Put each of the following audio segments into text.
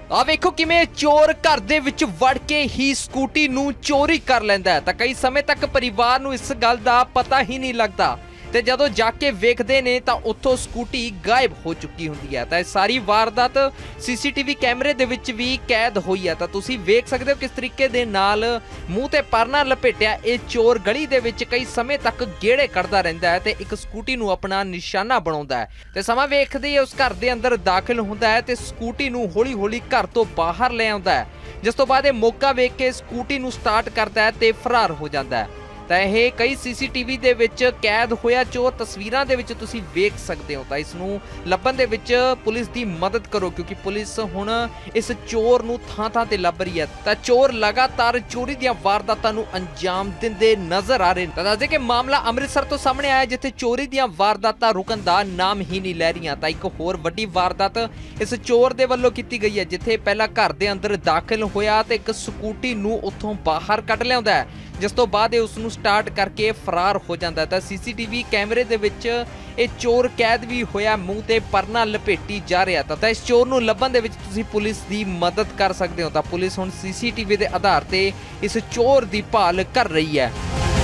ਆ ਵੇਖੋ ਕਿਵੇਂ ਚੋਰ ਘਰ ਦੇ ਵਿੱਚ ਵੜ ਕੇ ਹੀ ਸਕੂਟੀ ਨੂੰ ਚੋਰੀ ਕਰ ਲੈਂਦਾ ਹੈ ਤਾਂ ਕਈ ਸਮੇਂ ਤੱਕ ਪਰਿਵਾਰ ਨੂੰ ਇਸ ਗੱਲ ਦਾ ਪਤਾ ਹੀ ਨਹੀਂ ਲੱਗਦਾ ਤੇ ਜਦੋਂ ਜਾ ਕੇ ਵੇਖਦੇ ਨੇ ਤਾਂ ਉੱਥੋਂ ਸਕੂਟੀ ਗਾਇਬ ਹੋ ਚੁੱਕੀ ਹੁੰਦੀ ਹੈ। ਤਾਂ ਇਹ ਸਾਰੀ ਵਾਰਦਾਤ ਸੀਸੀਟੀਵੀ ਕੈਮਰੇ ਦੇ ਵਿੱਚ ਵੀ ਕੈਦ ਹੋਈ ਹੈ। ਤਾਂ ਤੁਸੀਂ ਵੇਖ ਸਕਦੇ ਹੋ ਕਿਸ ਤਰੀਕੇ ਦੇ ਨਾਲ ਮੂੰਹ ਤੇ ਪਰਨਾ ਲਪੇਟਿਆ ਇਹ ਚੋਰ ਗਲੀ ਦੇ ਵਿੱਚ ਕਈ ਸਮੇਂ ਤੱਕ ਗੇੜੇ ਕੱਢਦਾ ਰਹਿੰਦਾ ਹੈ ਤੇ ਇੱਕ ਸਕੂਟੀ ਨੂੰ ਆਪਣਾ ਨਿਸ਼ਾਨਾ ਬਣਾਉਂਦਾ ਹੈ ਤੇ ਸਮਾਂ ਵੇਖਦੇ ਹੀ ਉਸ ਘਰ ਦੇ ਅੰਦਰ ਦਾਖਲ ਹੁੰਦਾ ਹੈ ਤੇ ਸਕੂਟੀ ਨੂੰ ਹੌਲੀ-ਹੌਲੀ ਘਰ ਤੋਂ ਬਾਹਰ ਲੈ ਆਉਂਦਾ ਹੈ, ਜਿਸ ਤੋਂ ਬਾਅਦ ਇਹ ਮੌਕਾ ਵੇਖ ਕੇ ਸਕੂਟੀ ਨੂੰ ਸਟਾਰਟ ਕਰਦਾ ਹੈ ਤੇ ਫਰਾਰ ਹੋ ਜਾਂਦਾ ਹੈ। ਤਾਂ ਇਹ ਕਈ ਸੀਸੀਟੀਵੀ ਦੇ ਵਿੱਚ ਕੈਦ ਹੋਇਆ ਚੋਰ ਤਸਵੀਰਾਂ ਦੇ ਵਿੱਚ ਤੁਸੀਂ ਵੇਖ ਸਕਦੇ ਹੋ। ਤਾਂ ਇਸ ਨੂੰ ਲੱਭਣ ਦੇ ਵਿੱਚ ਪੁਲਿਸ ਦੀ ਮਦਦ ਕਰੋ ਕਿਉਂਕਿ ਪੁਲਿਸ ਹੁਣ ਇਸ ਚੋਰ ਨੂੰ ਥਾਂ-ਥਾਂ ਤੇ ਲੱਭ ਰਹੀ ਹੈ। ਤਾਂ ਚੋਰ ਲਗਾਤਾਰ ਚੋਰੀ ਦੀਆਂ ਵਾਰਦਾਤਾਂ ਨੂੰ ਅੰਜਾਮ ਦਿੰਦੇ ਨਜ਼ਰ ਆ ਰਹੇ ਨੇ। ਤਾਂ ਦੱਸਦੇ ਕਿ ਮਾਮਲਾ ਅੰਮ੍ਰਿਤਸਰ ਤੋਂ ਸਾਹਮਣੇ ਆਇਆ ਜਿੱਥੇ ਚੋਰੀ ਦੀਆਂ ਵਾਰਦਾਤਾਂ ਰੁਕਣ ਦਾ ਨਾਮ ਹੀ ਨਹੀਂ ਲੈ ਰਹੀਆਂ। ਤਾਂ ਇੱਕ ਹੋਰ ਵੱਡੀ ਵਾਰਦਾਤ ਇਸ ਚੋਰ ਦੇ ਵੱਲੋਂ ਕੀਤੀ ਗਈ ਹੈ ਜਿੱਥੇ ਪਹਿਲਾਂ ਘਰ ਦੇ ਅੰਦਰ ਦਾਖਲ ਹੋਇਆ ਤੇ ਇੱਕ ਸਕੂਟੀ ਨੂੰ ਉੱਥੋਂ ਬਾਹਰ ਕੱਢ ਲਿਆਉਂਦਾ ਹੈ, ਜਿਸ ਤੋਂ ਬਾਅਦ ਇਹ ਉਸ ਨੂੰ ਸਟਾਰਟ ਕਰਕੇ ਫਰਾਰ ਹੋ ਜਾਂਦਾ। ਤਾਂ ਸੀਸੀਟੀਵੀ ਕੈਮਰੇ ਦੇ ਵਿੱਚ ਇਹ ਚੋਰ ਕੈਦ ਵੀ ਹੋਇਆ, ਮੂੰਹ ਤੇ ਪਰਨਾ ਲਪੇਟੀ ਜਾ ਰਿਹਾ। ਤਾਂ ਇਸ ਚੋਰ ਨੂੰ ਲੱਭਣ ਦੇ ਵਿੱਚ ਤੁਸੀਂ ਪੁਲਿਸ ਦੀ ਮਦਦ ਕਰ ਸਕਦੇ ਹੋ। ਤਾਂ ਪੁਲਿਸ ਹੁਣ ਸੀਸੀਟੀਵੀ ਦੇ ਆਧਾਰ ਤੇ ਇਸ ਚੋਰ ਦੀ ਭਾਲ ਕਰ ਰਹੀ ਹੈ।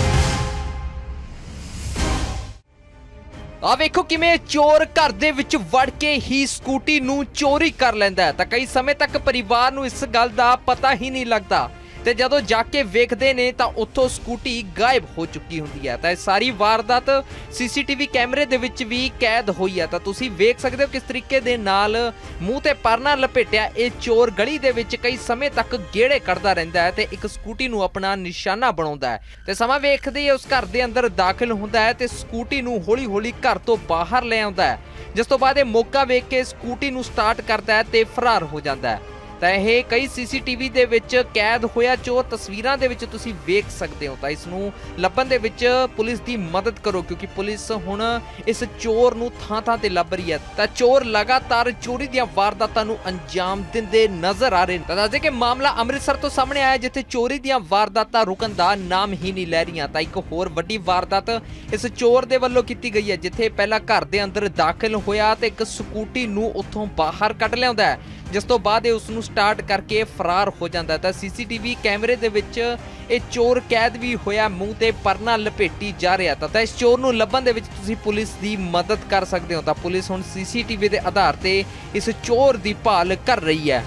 ਆ ਵੇਖੋ ਕਿਵੇਂ ਚੋਰ ਘਰ ਦੇ ਵਿੱਚ ਵੜ ਕੇ ਹੀ ਸਕੂਟੀ ਨੂੰ ਚੋਰੀ ਕਰ ਲੈਂਦਾ ਹੈ ਤਾਂ ਕਈ ਸਮੇਂ ਤੱਕ ਪਰਿਵਾਰ ਨੂੰ ਇਸ ਗੱਲ ਦਾ ਪਤਾ ਹੀ ਨਹੀਂ ਲੱਗਦਾ ਤੇ ਜਦੋਂ ਜਾ ਕੇ ਵੇਖਦੇ ਨੇ ਤਾਂ ਉੱਥੋਂ ਸਕੂਟੀ ਗਾਇਬ ਹੋ ਚੁੱਕੀ ਹੁੰਦੀ ਹੈ। ਤਾਂ ਇਹ ਸਾਰੀ ਵਾਰਦਾਤ ਸੀਸੀਟੀਵੀ ਕੈਮਰੇ ਦੇ ਵਿੱਚ ਵੀ ਕੈਦ ਹੋਈ ਹੈ। ਤਾਂ ਤੁਸੀਂ ਵੇਖ ਸਕਦੇ ਹੋ ਕਿਸ ਤਰੀਕੇ ਦੇ ਨਾਲ ਮੂੰਹ ਤੇ ਪਰਨਾ ਲਪੇਟਿਆ ਇਹ ਚੋਰ ਗਲੀ ਦੇ ਵਿੱਚ ਕਈ ਸਮੇਂ ਤੱਕ ਗੇੜੇ ਕੱਢਦਾ ਰਹਿੰਦਾ ਹੈ ਤੇ ਇੱਕ ਸਕੂਟੀ ਨੂੰ ਆਪਣਾ ਨਿਸ਼ਾਨਾ ਬਣਾਉਂਦਾ ਹੈ ਤੇ ਸਮਾਂ ਵੇਖਦੇ ਹੀ ਉਸ ਘਰ ਦੇ ਅੰਦਰ ਦਾਖਲ ਹੁੰਦਾ ਹੈ ਤੇ ਸਕੂਟੀ ਨੂੰ ਹੌਲੀ-ਹੌਲੀ ਘਰ ਤੋਂ ਬਾਹਰ ਲੈ ਆਉਂਦਾ ਹੈ, ਜਿਸ ਤੋਂ ਬਾਅਦ ਇਹ ਮੌਕਾ ਵੇਖ ਕੇ ਸਕੂਟੀ ਨੂੰ ਸਟਾਰਟ ਕਰਦਾ ਹੈ ਤੇ ਫਰਾਰ ਹੋ ਜਾਂਦਾ ਹੈ। ਤਾਂ ਇਹ ਕਈ ਸੀਸੀਟੀਵੀ ਦੇ ਵਿੱਚ ਕੈਦ ਹੋਇਆ ਚੋਰ ਤਸਵੀਰਾਂ ਦੇ ਵਿੱਚ ਤੁਸੀਂ ਵੇਖ ਸਕਦੇ ਹੋ। ਤਾਂ ਇਸ ਨੂੰ ਲੱਭਣ ਦੇ ਵਿੱਚ ਪੁਲਿਸ ਦੀ ਮਦਦ ਕਰੋ ਕਿਉਂਕਿ ਪੁਲਿਸ ਹੁਣ ਇਸ ਚੋਰ ਨੂੰ ਥਾਂ-ਥਾਂ ਤੇ ਲੱਭ ਰਹੀ ਹੈ। ਤਾਂ ਚੋਰ ਲਗਾਤਾਰ ਚੋਰੀ ਦੀਆਂ ਵਾਰਦਾਤਾਂ ਨੂੰ ਅੰਜਾਮ ਦਿੰਦੇ ਨਜ਼ਰ ਆ ਰਹੇ ਨੇ। ਤਾਂ ਦੱਸਦੇ ਕਿ ਮਾਮਲਾ ਅੰਮ੍ਰਿਤਸਰ ਤੋਂ ਸਾਹਮਣੇ ਆਇਆ ਜਿੱਥੇ ਚੋਰੀ ਦੀਆਂ ਵਾਰਦਾਤਾਂ ਰੁਕਣ ਦਾ ਨਾਮ ਹੀ ਨਹੀਂ ਲੈ ਰਹੀਆਂ। ਤਾਂ ਇੱਕ ਹੋਰ ਵੱਡੀ ਵਾਰਦਾਤ ਇਸ ਚੋਰ ਦੇ ਵੱਲੋਂ ਕੀਤੀ ਗਈ ਹੈ ਜਿੱਥੇ ਪਹਿਲਾਂ ਘਰ ਦੇ ਅੰਦਰ ਦਾਖਲ ਹੋਇਆ ਤੇ ਇੱਕ ਸਕੂਟੀ ਨੂੰ ਉੱਥੋਂ ਬਾਹਰ ਕੱਢ ਲਿਆਉਂਦਾ ਹੈ, ਜਿਸ ਤੋਂ ਬਾਅਦ ਇਹ ਉਸ ਨੂੰ ਸਟਾਰਟ ਕਰਕੇ ਫਰਾਰ ਹੋ ਜਾਂਦਾ। ਤਾਂ ਸੀਸੀਟੀਵੀ ਕੈਮਰੇ ਦੇ ਵਿੱਚ ਇਹ ਚੋਰ ਕੈਦ ਵੀ ਹੋਇਆ, ਮੂੰਹ ਤੇ ਪਰਨਾ ਲਪੇਟੀ ਜਾ ਰਿਹਾ। ਤਾਂ ਇਸ ਚੋਰ ਨੂੰ ਲੱਭਣ ਦੇ ਵਿੱਚ ਤੁਸੀਂ ਪੁਲਿਸ ਦੀ ਮਦਦ ਕਰ ਸਕਦੇ ਹੋ। ਤਾਂ ਪੁਲਿਸ ਹੁਣ ਸੀਸੀਟੀਵੀ ਦੇ ਆਧਾਰ ਤੇ ਇਸ ਚੋਰ ਦੀ ਭਾਲ ਕਰ ਰਹੀ ਹੈ।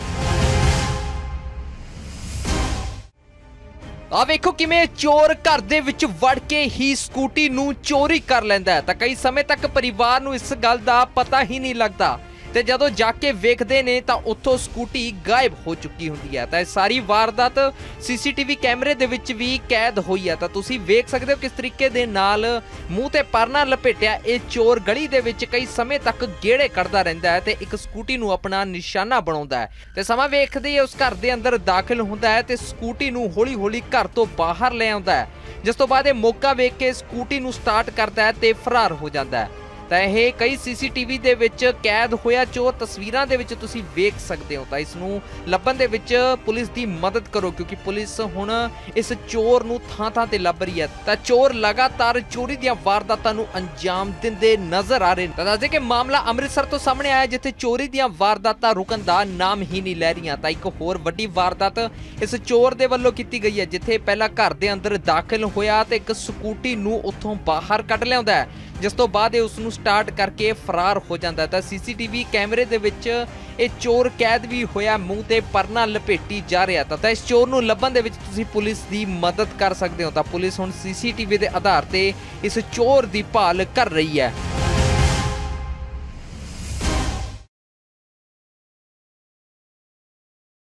ਆ ਵੇਖੋ ਕਿਵੇਂ ਚੋਰ ਘਰ ਦੇ ਵਿੱਚ ਵੜ ਕੇ ਹੀ ਸਕੂਟੀ ਨੂੰ ਚੋਰੀ ਕਰ ਲੈਂਦਾ ਹੈ ਤਾਂ ਕਈ ਸਮੇਂ ਤੱਕ ਪਰਿਵਾਰ ਨੂੰ ਇਸ ਗੱਲ ਦਾ ਪਤਾ ਹੀ ਨਹੀਂ ਲੱਗਦਾ ਤੇ ਜਦੋਂ ਜਾ ਕੇ ਵੇਖਦੇ ਨੇ ਤਾਂ ਉੱਥੋਂ ਸਕੂਟੀ ਗਾਇਬ ਹੋ ਚੁੱਕੀ ਹੁੰਦੀ ਹੈ। ਤਾਂ ਇਹ ਸਾਰੀ ਵਾਰਦਾਤ ਸੀਸੀਟੀਵੀ ਕੈਮਰੇ ਦੇ ਵਿੱਚ ਵੀ ਕੈਦ ਹੋਈ ਹੈ। ਤਾਂ ਤੁਸੀਂ ਵੇਖ ਸਕਦੇ ਹੋ ਕਿਸ ਤਰੀਕੇ ਦੇ ਨਾਲ ਮੂੰਹ ਤੇ ਪਰਨਾ ਲਪੇਟਿਆ ਇਹ ਚੋਰ ਗਲੀ ਦੇ ਵਿੱਚ ਕਈ ਸਮੇਂ ਤੱਕ ਗੇੜੇ ਕੱਢਦਾ ਰਹਿੰਦਾ ਹੈ ਤੇ ਇੱਕ ਸਕੂਟੀ ਨੂੰ ਆਪਣਾ ਨਿਸ਼ਾਨਾ ਬਣਾਉਂਦਾ ਹੈ ਤੇ ਸਮਾਂ ਵੇਖਦੇ ਹੀ ਉਸ ਘਰ ਦੇ ਅੰਦਰ ਦਾਖਲ ਹੁੰਦਾ ਹੈ ਤੇ ਸਕੂਟੀ ਨੂੰ ਹੌਲੀ-ਹੌਲੀ ਘਰ ਤੋਂ ਬਾਹਰ ਲੈ ਆਉਂਦਾ ਹੈ, ਜਿਸ ਤੋਂ ਬਾਅਦ ਇਹ ਮੌਕਾ ਵੇਖ ਕੇ ਸਕੂਟੀ ਨੂੰ ਸਟਾਰਟ ਕਰਦਾ ਹੈ ਤੇ ਫਰਾਰ ਹੋ ਜਾਂਦਾ ਹੈ। ਤਾਂ ਇਹ ਕਈ ਸੀਸੀਟੀਵੀ ਦੇ ਵਿੱਚ ਕੈਦ ਹੋਇਆ ਚੋਰ ਤਸਵੀਰਾਂ ਦੇ ਵਿੱਚ ਤੁਸੀਂ ਵੇਖ ਸਕਦੇ ਹੋ। ਤਾਂ ਇਸ ਨੂੰ ਲੱਭਣ ਦੇ ਵਿੱਚ ਪੁਲਿਸ ਦੀ ਮਦਦ ਕਰੋ ਕਿਉਂਕਿ ਪੁਲਿਸ ਹੁਣ ਇਸ ਚੋਰ ਨੂੰ ਥਾਂ-ਥਾਂ ਤੇ ਲੱਭ ਰਹੀ ਹੈ। ਤਾਂ ਚੋਰ ਲਗਾਤਾਰ ਚੋਰੀ ਦੀਆਂ ਵਾਰਦਾਤਾਂ ਨੂੰ ਅੰਜਾਮ ਦਿੰਦੇ ਨਜ਼ਰ ਆ ਰਹੇ ਨੇ। ਤਾਂ ਦੱਸਦੇ ਕਿ ਮਾਮਲਾ ਅੰਮ੍ਰਿਤਸਰ ਤੋਂ ਸਾਹਮਣੇ ਆਇਆ ਜਿੱਥੇ ਚੋਰੀ ਦੀਆਂ ਵਾਰਦਾਤਾਂ ਰੁਕਣ ਦਾ ਨਾਮ ਹੀ ਨਹੀਂ ਲੈ ਰਹੀਆਂ। ਤਾਂ ਇੱਕ ਹੋਰ ਵੱਡੀ ਵਾਰਦਾਤ ਇਸ ਚੋਰ ਦੇ ਵੱਲੋਂ ਕੀਤੀ ਗਈ ਹੈ ਜਿੱਥੇ ਪਹਿਲਾਂ ਘਰ ਦੇ ਅੰਦਰ ਦਾਖਲ ਹੋਇਆ ਤੇ ਇੱਕ ਸਕੂਟੀ ਨੂੰ ਉੱਥੋਂ ਬਾਹਰ ਕੱਢ ਲਿਆਉਂਦਾ ਹੈ, ਜਿਸ ਤੋਂ ਬਾਅਦ ਇਹ ਉਸ ਨੂੰ ਸਟਾਰਟ ਕਰਕੇ ਫਰਾਰ ਹੋ ਜਾਂਦਾ। ਤਾਂ ਸੀਸੀਟੀਵੀ ਕੈਮਰੇ ਦੇ ਵਿੱਚ ਇਹ ਚੋਰ ਕੈਦ ਵੀ ਹੋਇਆ, ਮੂੰਹ ਤੇ ਪਰਨਾ ਲਪੇਟੀ ਜਾ ਰਿਹਾ। ਤਾਂ ਇਸ ਚੋਰ ਨੂੰ ਲੱਭਣ ਦੇ ਵਿੱਚ ਤੁਸੀਂ ਪੁਲਿਸ ਦੀ ਮਦਦ ਕਰ ਸਕਦੇ ਹੋ। ਤਾਂ ਪੁਲਿਸ ਹੁਣ ਸੀਸੀਟੀਵੀ ਦੇ ਆਧਾਰ ਤੇ ਇਸ ਚੋਰ ਦੀ ਭਾਲ ਕਰ ਰਹੀ ਹੈ।